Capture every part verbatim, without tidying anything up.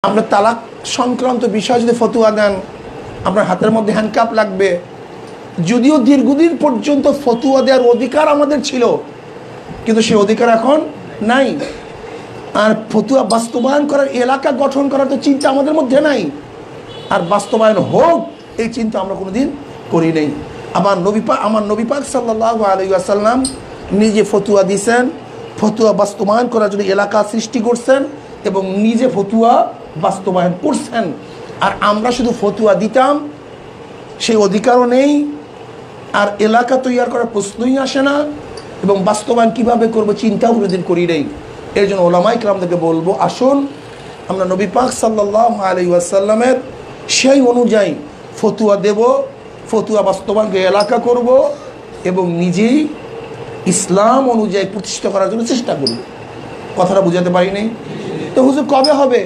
আপনার তালাক সংক্রান্ত বিষয় যদি ফতুয়া দেন, আপনার হাতের মধ্যে হ্যান্ডকাপ লাগবে। যদিও দীর্ঘদিন পর্যন্ত ফতুয়া দেওয়ার অধিকার আমাদের ছিল, কিন্তু সেই অধিকার এখন নাই। আর ফতুয়া বাস্তবায়ন করার, এলাকা গঠন করার তো চিন্তা আমাদের মধ্যে নাই, আর বাস্তবায়ন হোক এই চিন্তা আমরা কোনোদিন করি নাই। আমার নবী পাক আমার নবী পাক সাল্লাল্লাহু আলাইহি ওয়াসাল্লাম নিজে ফতুয়া দিয়েছেন, ফতুয়া বাস্তবায়ন করার জন্য এলাকা সৃষ্টি করছেন এবং নিজে ফতুয়া বাস্তবায়ন করছেন। আর আমরা শুধু ফতুয়া দিতাম, সেই অধিকারও নেই, আর এলাকা তৈরি করার প্রশ্নই আসে না, এবং বাস্তবায়ন কিভাবে করবো চিন্তাও কোনোদিন করি নেই। এর জন্য ওলামায়ে কেরামদেরকে বলবো, আসুন আমরা নবী পাক সাল্লাল্লাহু আলাইহি ওয়াসাল্লামের সেই অনুযায়ী ফতুয়া দেব, ফতুয়া বাস্তবায়নকে এলাকা করব এবং নিজেই ইসলাম অনুযায়ী প্রতিষ্ঠা করার জন্য চেষ্টা করব। কথাটা বুঝাতে পারি নাই? তো হুজুর কবে হবে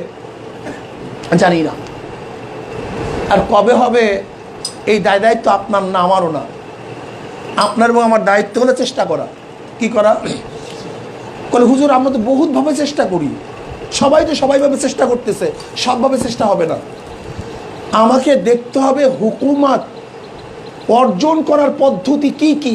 জানি না, আর কবে হবে এই দায় দায়িত্ব আপনার না আমারও না। আপনার এবং আমার দায়িত্ব হলে চেষ্টা করা। কি করা? বলে হুজুর আমরা তো বহুতভাবে চেষ্টা করি, সবাই তো সবাইভাবে চেষ্টা করতেছে, সবভাবে চেষ্টা হবে না। আমাকে দেখতে হবে হুকুমত অর্জন করার পদ্ধতি কি কি,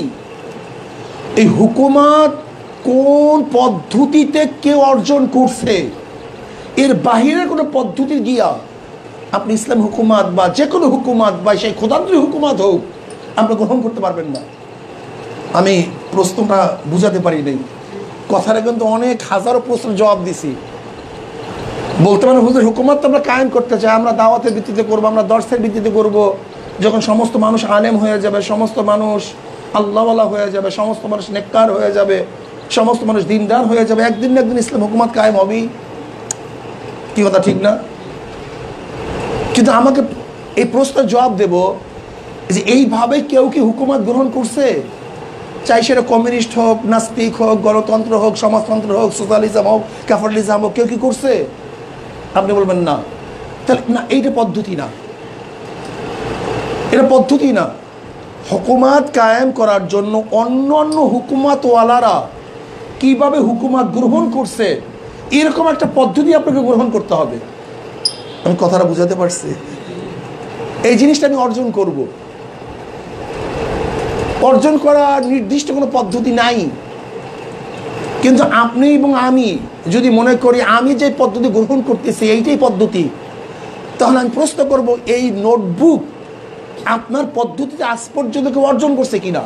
এই হুকুমত কোন পদ্ধতিতে কেউ অর্জন করছে, এর বাহিরের কোনো পদ্ধতি গিয়া আপনি ইসলাম হুকুমত বা যে কোনো হুকুমত বা সেই খোদান্ত্রী হুকুমত হোক আপনি গ্রহণ করতে পারবেন না। আমি প্রশ্নটা বুঝাতে পারি নাই, কথাটা কিন্তু অনেক হাজারো প্রশ্নের জবাব দিছি। বলতে পারেন হুজুর হুকুমত তো আমরা কায়েম করতে চাই, আমরা দাওয়াতের ভিত্তিতে করবো, আমরা দর্শের ভিত্তিতে করব, যখন সমস্ত মানুষ আলেম হয়ে যাবে, সমস্ত মানুষ আল্লাহওয়ালা হয়ে যাবে, সমস্ত মানুষ নেককার হয়ে যাবে, সমস্ত মানুষ দিনদার হয়ে যাবে, একদিন না একদিন ইসলাম হুকুমত কায়েম হবেই। কি কথা ঠিক না? কিন্তু আমাকে এই প্রশ্নের জবাব দেব যে এইভাবে কেউ কি হুকুমত গ্রহণ করছে? চাই সেটা কমিউনিস্ট হোক, নাস্তিক হোক, গণতন্ত্র হোক, সমাজতন্ত্র হোক, সোশ্যালিজম হোক, ক্যাপিটালিজম হোক, কেউ কি করছে? আপনি বলবেন না। তাহলে না, এইটা পদ্ধতি না, এটা পদ্ধতি না। হুকুমত কায়েম করার জন্য অন্য অন্য হুকুমতওয়ালারা কিভাবে হুকুমত গ্রহণ করছে এরকম একটা পদ্ধতি আপনাকে গ্রহণ করতে হবে। আমি কথাটা বুঝাতে পারছি? এই জিনিসটা আমি অর্জন করব। অর্জন করার নির্দিষ্ট কোনো পদ্ধতি নাই, কিন্তু আপনি এবং আমি যদি মনে করি আমি যে পদ্ধতি গ্রহণ করতেছি এইটাই পদ্ধতি, তাহলে আমি প্রশ্ন করব এই নোটবুক আপনার পদ্ধতিতে আজ পর্যন্ত কেউ অর্জন করছে কিনা।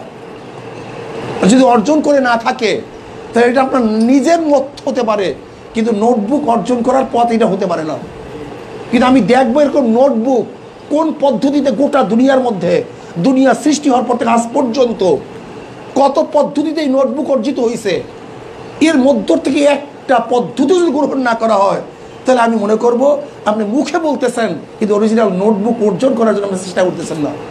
যদি অর্জন করে না থাকে তাহলে এটা আপনার নিজের মত হতে পারে, কিন্তু নোটবুক অর্জন করার পথ এটা হতে পারে না। কিন্তু আমি দেখবো এরকম নোটবুক কোন পদ্ধতিতে গোটা দুনিয়ার মধ্যে, দুনিয়া সৃষ্টি হওয়ার পর থেকে আজ পর্যন্ত কত পদ্ধতিতে এই নোটবুক অর্জিত হয়েছে, এর মধ্য থেকে একটা পদ্ধতি যদি গ্রহণ না করা হয় তাহলে আমি মনে করব আপনি মুখে বলতেছেন কিন্তু অরিজিনাল নোটবুক অর্জন করার জন্য আপনি চেষ্টা করতেছেন না।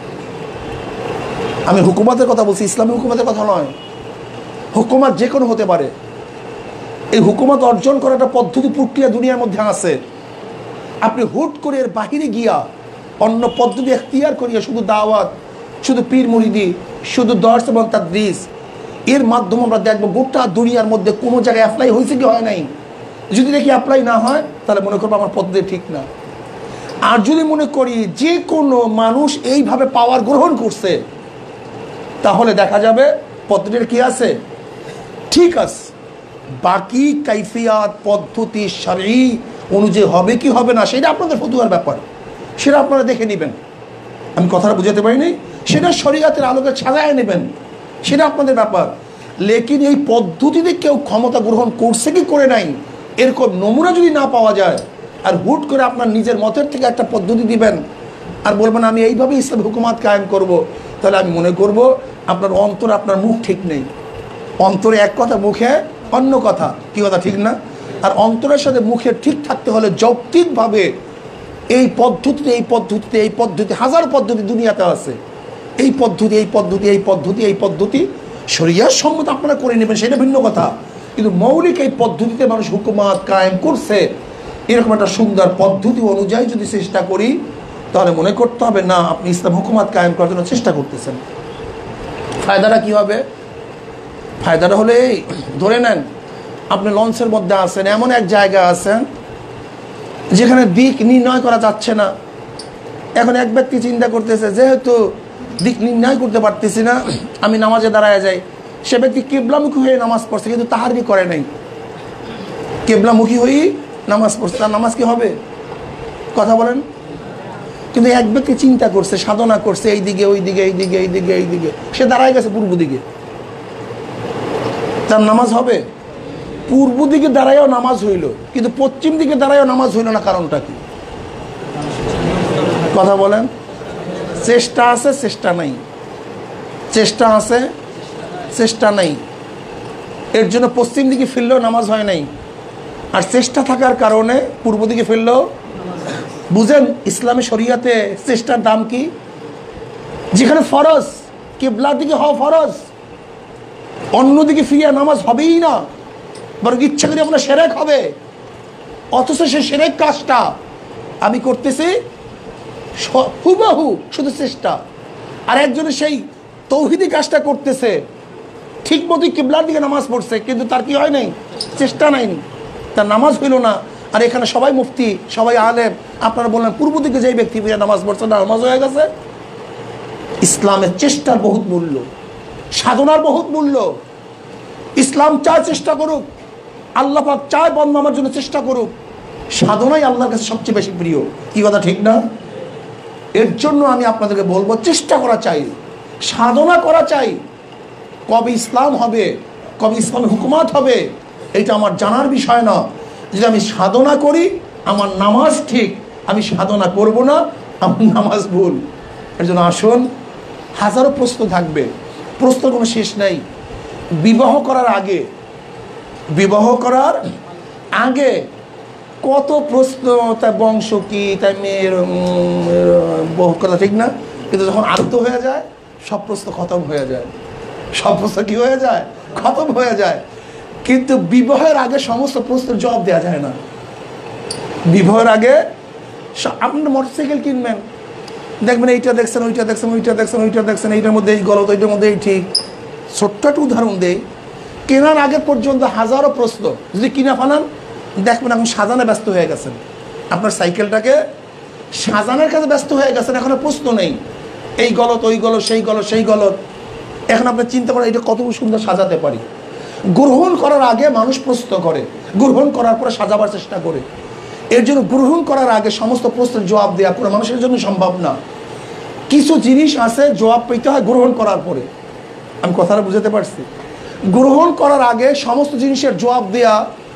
আমি হুকুমতের কথা বলছি, ইসলামী হুকুমতের কথা নয়। হুকুমত যে কোনো হতে পারে, এই হুকুমত অর্জন করার একটা পদ্ধতি প্রক্রিয়া দুনিয়ার মধ্যে আছে। আপনি হুট করে এর বাহিরে গিয়া অন্য পদ্ধতি এখতিয়ার করিয়া শুধু দাওয়াত, শুধু পীর মুরিদি, শুধু দর্শ এবং তাদরিস, এর মাধ্যমে আমরা দেখবো গোটা দুনিয়ার মধ্যে কোনো জায়গায় অ্যাপ্লাই হয়েছে কি হয় নাই। যদি দেখি অ্যাপ্লাই না হয় তাহলে মনে করবো আমার পদ্ধতি ঠিক না। আর যদি মনে করি যে কোনো মানুষ এইভাবে পাওয়ার গ্রহণ করছে তাহলে দেখা যাবে পদ্ধতির কি আছে, ঠিক আছে। বাকি কাইফিয়াত পদ্ধতি শরঈ অনুযায়ী হবে কি হবে না সেটা আপনাদের ফতোয়ার ব্যাপার, সেটা আপনারা দেখে নেবেন। আমি কথাটা বুঝাতে পারিনি, সেটা শরীয়তের আলোকে সাজায় নেবেন, সেটা আপনাদের ব্যাপার। লেকিন এই পদ্ধতিতে কেউ ক্ষমতা গ্রহণ করছে কি করে নাই এরকম নমুনা যদি না পাওয়া যায়, আর হুট করে আপনার নিজের মতের থেকে একটা পদ্ধতি দিবেন আর বলবেন আমি এইভাবে ইসলাম হুকুমত কায়েম করব, তাহলে আমি মনে করব আপনার অন্তর, আপনার মুখ ঠিক নেই। অন্তরে এক কথা, মুখে অন্য কথা। কি কথা ঠিক না? আর অন্তরের সাথে মুখে ঠিক থাকতে হলে যৌক্তিকভাবে এই পদ্ধতিতে এই পদ্ধতিতে এই পদ্ধতি, হাজার পদ্ধতি দুনিয়াতে আছে, এই পদ্ধতি এই পদ্ধতি এই পদ্ধতি এই পদ্ধতি শরিয়ার সম্মত আপনারা করে নেবেন, সেটা ভিন্ন কথা। কিন্তু মৌলিক এই পদ্ধতিতে মানুষ হুকুমত কায়েম করছে, এরকম একটা সুন্দর পদ্ধতি অনুযায়ী যদি চেষ্টা করি তাহলে মনে করতে হবে না আপনি ইসলাম হুকুমত কায়েম করার জন্য চেষ্টা করতেছেন। ফায়দাটা কি হবে? ফায়দাটা হলে এই, ধরে নেন আপনি লঞ্চের মধ্যে আছেন, এমন এক জায়গায় আছেন যেখানে দিক নির্ণয় করা যাচ্ছে না। এখন এক ব্যক্তি চিন্তা করতেছে যেহেতু দিক নির্ণয় করতে পারতেছি না, আমি নামাজে দাঁড়ায় যাই। সে ব্যক্তি কিবলামুখী হয়ে নামাজ পড়ছে কিন্তু তাহারি করে নাই, কিবলামুখী হয়েই নামাজ পড়ছে, তার নামাজ কি হবে? কথা বলেন। কিন্তু এক ব্যক্তি চিন্তা করছে, সাধনা করছে, এই দিকে ওই দিকে এই দিকে এই দিকে এই দিকে, সে দাঁড়ায় গেছে পূর্ব দিকে, তার নামাজ হবে? পূর্ব দিকে দাঁড়ায়ও নামাজ হইল, কিন্তু পশ্চিম দিকে দাঁড়ায়ও নামাজ হইল না। কারণটা কি? কথা বলেন। চেষ্টা আছে, চেষ্টা নাই। চেষ্টা আছে, চেষ্টা নাই। এর জন্য পশ্চিম দিকে ফিরলেও নামাজ হয় নাই, আর চেষ্টা থাকার কারণে পূর্ব দিকে ফিরলেও। বুঝেন ইসলামী শরিয়াতে চেষ্টার দাম কি? যেখানে ফরজ, কিবলার দিকে হওয়া ফরজ, অন্যদিকে ফিরিয়ে নামাজ হবেই না, বরং ইচ্ছা করে আপনার সেরেক হবে। অথচ সে সেরেক কাজটা আমি করতেছি হুবাহু, শুধু চেষ্টা। আর একজনের সেই তৌহিদি কাজটা করতেছে, ঠিক মতোই কিবলার দিকে নামাজ পড়ছে, কিন্তু তার কি হয় নাই? চেষ্টা নাই, তার নামাজ হইল না। আর এখানে সবাই মুফতি, সবাই আলেম, আপনারা বললেন পূর্ব দিকে যেই ব্যক্তি নামাজ পড়ছে না, নামাজ হয়ে গেছে। ইসলামের চেষ্টার বহুত মূল্য, সাধনার বহুত মূল্য। ইসলাম চায় চেষ্টা করুক, আল্লাহ পাক চায় বন্ধু আমার জন্য চেষ্টা করুক। সাধনাই আল্লাহর কাছে সবচেয়ে বেশি প্রিয়। কি কথা ঠিক না? এর জন্য আমি আপনাদেরকে বলবো চেষ্টা করা চাই, সাধনা করা চাই। কবে ইসলাম হবে, কবে ইসলামের হুকুমাত হবে, এটা আমার জানার বিষয় না। যদি আমি সাধনা করি আমার নামাজ ঠিক, আমি সাধনা করব না আমার নামাজ ভুল। এর জন্য আসুন, হাজারো প্রশ্ন থাকবে, প্রশ্ন কোনো শেষ নেই। বিবাহ করার আগে, বিবাহ করার আগে কত প্রশ্ন, তার বংশ কি, তার মেয়ের বহু কথা, ঠিক না? কিন্তু যখন আত্ম হয়ে যায় সব প্রশ্ন খতম হয়ে যায়, সব প্রশ্ন কি হয়ে যায়? খতম হয়ে যায়। কিন্তু বিবাহের আগে সমস্ত প্রশ্নের জবাব দেওয়া যায় না। বিবাহের আগে আপনি মোটরসাইকেল কিনবেন, দেখবেন এইটা দেখছেন, ওইটা দেখছেন, ওইটা দেখছেন, ওইটা দেখছেন, এইটার মধ্যে এই গলত, ওইটার মধ্যে এই ঠিক। ছোট্ট একটা উদাহরণ দেই, কেনার আগে পর্যন্ত হাজারো প্রশ্ন। যদি কিনা ফানান দেখবেন এখন সাজানে ব্যস্ত হয়ে গেছেন, আপনার সাইকেলটাকে সাজানোর কাজে ব্যস্ত হয়ে গেছেন, এখন প্রশ্ন নেই এই গলত, ওই গলত, সেই গলত, সেই গলত। এখন আপনি চিন্তা করেন এটা কত সুন্দর সাজাতে পারি। গ্রহণ করার আগে মানুষ প্রশ্ন করে, গ্রহণ করার পরে সাজাবার চেষ্টা করে। এর জন্য গ্রহণ করার আগে সমস্ত প্রশ্নের জবাব দেওয়া পুরো মানুষের জন্য সম্ভব না। কিছু জিনিস আছে জবাব পেতে হয় গ্রহণ করার পরে। আমি কথাটা বুঝাতে পারছি? গ্রহণ করার আগে সমস্ত জিনিসের জবাব দেওয়া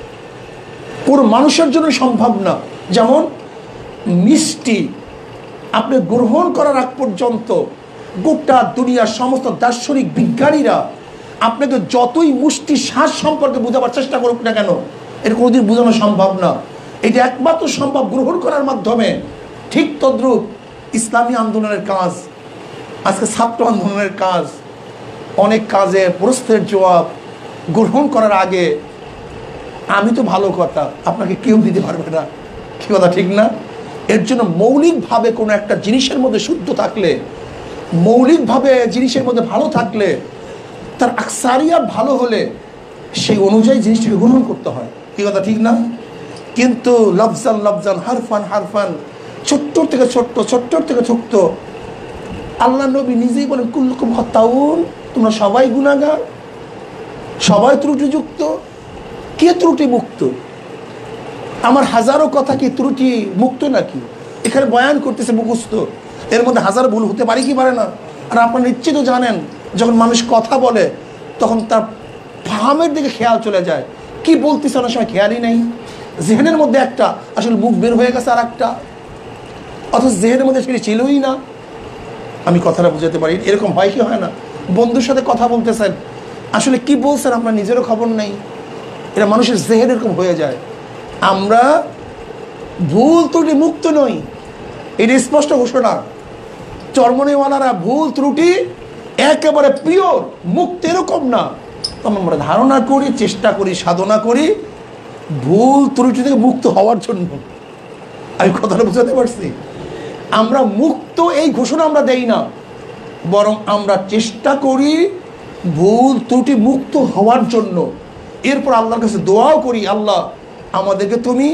পুরো মানুষের জন্য সম্ভব না। যেমন মিষ্টি, আপনি গ্রহণ করার আগ পর্যন্ত গোটা দুনিয়ার সমস্ত দার্শনিক বিজ্ঞানীরা আপনাকে যতই মুষ্টি শ্বাস সম্পর্কে বোঝাবার চেষ্টা করুক না কেন, এটা কোনোদিন বোঝানো সম্ভব না। এটা একমাত্র সম্ভব গ্রহণ করার মাধ্যমে। ঠিক তদ্রূপ ইসলামী আন্দোলনের কাজ, আজকে ছাত্র আন্দোলনের কাজ, অনেক কাজে প্রশ্নের জবাব গ্রহণ করার আগে আমি তো ভালো কথা, আপনাকে কেউ দিতে পারবে না। কি কথা ঠিক না? এর জন্য মৌলিকভাবে কোনো একটা জিনিসের মধ্যে শুদ্ধ থাকলে, মৌলিকভাবে জিনিসের মধ্যে ভালো থাকলে, তার আকসারিয়াত ভালো হলে সেই অনুযায়ী জিনিসটাকে গ্রহণ করতে হয়। কি কথা ঠিক না? কিন্তু লফজান লফজান, হারফান হারফান, ছোট্ট থেকে ছোট্ট, ছোট্ট থেকে ছোট্ট। আল্লাহ নবী নিজেই বলেন কুল্লুকুম খাত্তাউন, তোমরা সবাই গুনাহগার, সবাই ত্রুটিযুক্ত। কে ত্রুটি মুক্ত? আমার হাজারো কথা কি ত্রুটি মুক্ত নাকি? এখানে বয়ান করতেছে মুখস্থ, এর মধ্যে হাজার ভুল হতে পারে কি পারে না? আর আপনারা নিশ্চিত জানেন যখন মানুষ কথা বলে তখন তার ফাহামের দিকে খেয়াল চলে যায়, কি বলতেছে অনেক সময় খেয়ালই নেই। জেহেনের মধ্যে একটা, আসলে মুখ বের হয়ে গেছে আর একটা, অথচ জেহেনের মধ্যে সেটি ছিলই না। আমি কথাটা বুঝাতে পারি, এরকম হয় কি হয় না? বন্ধুর সাথে কথা বলতেছেন, আসলে কি বলছেন আপনার নিজেরও খবর নেই। এটা মানুষের জেহেন এরকম হয়ে যায়। আমরা ভুল ত্রুটি মুক্ত নই, এটা স্পষ্ট ঘোষণা। চরমনেওয়ালারা ভুল ত্রুটি একেবারে পিওর মুক্ত এরকম না। তখন আমরা ধারণা করি, চেষ্টা করি, সাধনা করি ভুল ত্রুটি থেকে মুক্ত হওয়ার জন্য। আমি কথাটা বুঝাতে পারছি? আমরা মুক্ত এই ঘোষণা আমরা দেই না, বরং আমরা চেষ্টা করি ভুল ত্রুটি মুক্ত হওয়ার জন্য। এরপর আল্লাহর কাছে দোয়াও করি, আল্লাহ আমাদেরকে তুমি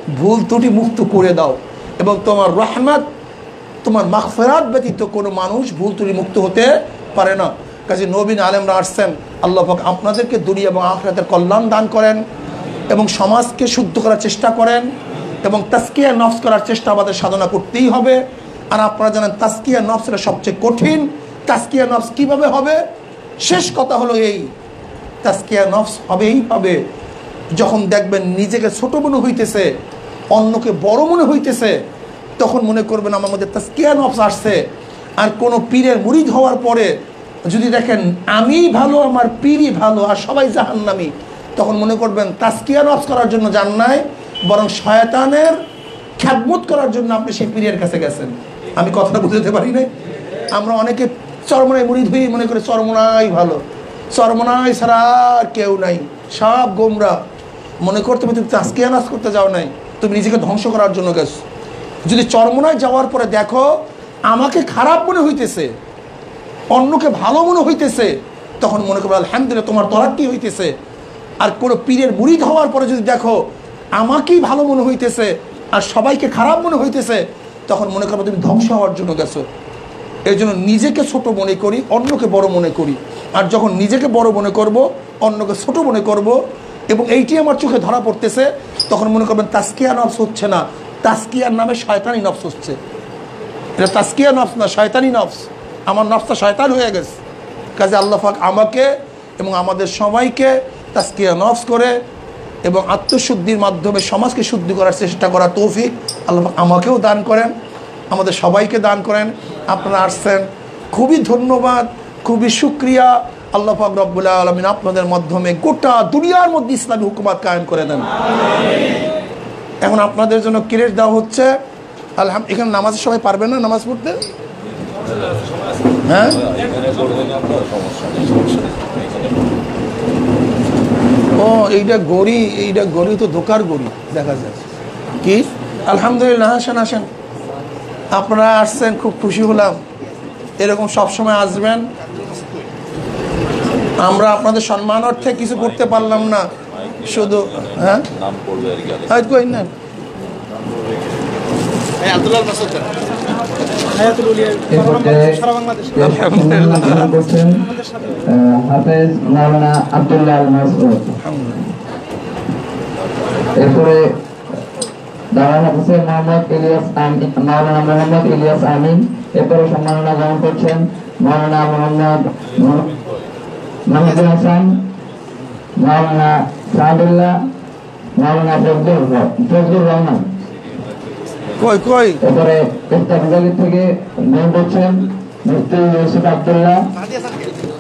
ভুল ত্রুটি মুক্ত করে দাও, এবং তোমার রহমত, তোমার মাগফিরাত ব্যতীত কোনো মানুষ ভুল ত্রুটি মুক্ত হতে পারে না। কাজে নবীন আলেমরা আসছেন, আল্লাহ পাক আপনাদেরকে দুনিয়া এবং আখিরাতের কল্যাণ দান করেন এবং সমাজকে শুদ্ধ করার চেষ্টা করেন, এবং তাজকিয়া নফস করার চেষ্টা আমাদের সাধনা করতেই হবে। আর আপনারা জানেন তাজকিয়া নফস এটা সবচেয়ে কঠিন। তাজকিয়া নফস কীভাবে হবে? শেষ কথা হলো এই, তাজকিয়া নফস হবেই হবে যখন দেখবেন নিজেকে ছোট মনে হইতেছে, অন্যকে বড় মনে হইতেছে, তখন মনে করবেন আমার মধ্যে তাজকিয়া নফস আসছে। আর কোনো পীরের মুরিদ হওয়ার পরে যদি দেখেন আমি ভালো, আমার পীরই ভালো, আর সবাই জাহান্নামী, তখন মনে করবেন তাজকিয়া নফস করার জন্য যান নাই, বরং শয়তানের খ্যাদমত করার জন্য আপনি সেই পীরের কাছে গেছেন। আমি কথাটা বুঝতে পারি না। আমরা অনেকে চরমনায় মুরিদ হয়ে মনে করে চরমনাই ভালো, চরমনাই ছাড়া আর কেউ নাই, সব গোমরা। মনে করতে তুমি তাজকিয়া নফস করতে যাও নাই, তুমি নিজেকে ধ্বংস করার জন্য গেছো। যদি চরমনায় যাওয়ার পরে দেখো আমাকে খারাপ মনে হইতেছে, অন্যকে ভালো মনে হইতেছে, তখন মনে করবে আলহামদুলিল্লাহ তোমার তরাক্কি হইতেছে। আর কোনো পীরের মুরিদ হওয়ার পরে যদি দেখো আমাকেই ভালো মনে হইতেছে আর সবাইকে খারাপ মনে হইতেছে, তখন মনে করবে তুমি ধ্বংস হওয়ার জন্য গেছো। এই জন্য নিজেকে ছোট মনে করি, অন্যকে বড় মনে করি। আর যখন নিজেকে বড় মনে করব, অন্যকে ছোট মনে করব, এবং এইটি আমার চোখে ধরা পড়তেছে, তখন মনে করবেন তাজকিয়া নফস হচ্ছে না, তাজকিয়ার নামে শয়তানি নফস হচ্ছে। এটা তাজকিয়া নফস না, শয়তানি নফস। আমার নফসটা শয়তান হয়ে গেছে। কাজে আল্লাহ পাক আমাকে এবং আমাদের সবাইকে তাজকিয়া নফস করে এবং আত্মশুদ্ধির মাধ্যমে সমাজকে শুদ্ধি করার চেষ্টা করার তৌফিক আল্লাহ পাক আমাকেও দান করেন, আমাদের সবাইকে দান করেন। আপনারা আসছেন, খুবই ধন্যবাদ, খুবই শুকরিয়া। আল্লাহ পাক রব্বুল আলামিন আপনাদের মাধ্যমে গোটা দুনিয়ার মধ্যে ইসলামী হুকুমত কায়েম করে দেন। এখন আপনাদের জন্য ক্রেডিট দেওয়া হচ্ছে। আলহামদুলিল্লাহ, এখানে নামাজের সবাই পারবেন না নামাজ পড়তে? হ্যাঁ, ও এইটা গড়ি, এইটা গড়ি তো ধোকার গড়ি দেখা যায় কি। আলহামদুলিল্লাহ, আসেন আসেন, আপনারা আসছেন, খুব খুশি হলাম। এরকম সবসময় আসবেন। আমরা আপনাদের সম্মানার্থে কিছু করতে পারলাম না, শুধু হ্যাঁ কই না এরপরে দাওয়ানা হোসেন মোহাম্মদ ইলিয়াস আমিন, মাওলানা মোহাম্মদ ইলিয়াস আমিন। এরপরে সম্মাননা গ্রহণ করছেন মাওলানা মোহাম্মদ মাহমুদুল হাসান, মাওলানা সাদুল্লাহ, মাওলানা ফজলুর ফজলুর রহমান। কই কই এরপরে ইফতার বিভাগ থেকে গ্রহণ করছেন মুফতি ইউসুফ আব্দুল্লাহ।